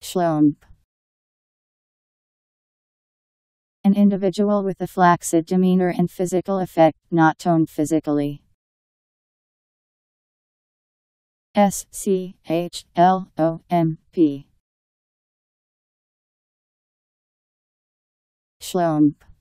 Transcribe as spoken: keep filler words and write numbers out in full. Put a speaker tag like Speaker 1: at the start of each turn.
Speaker 1: Schlomp. An individual with a flaccid demeanor and physical effect, not toned physically. S C H L O M P. Schlomp.